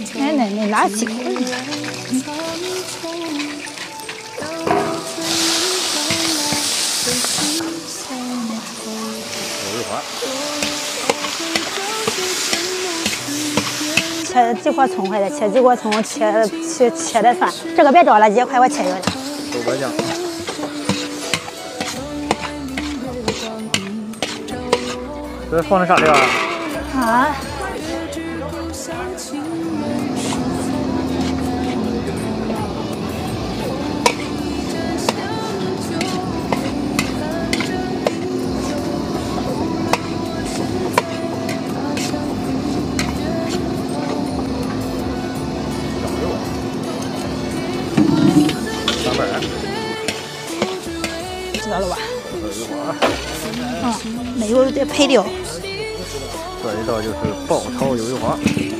哎，那垃圾。切几颗葱，还得切几颗葱，切的蒜。这个别着了，一块我切一个。 豆瓣酱。这放的啥料啊？ 啊。知道了吧？没有得配料。 这一道就是爆炒鱿鱼花。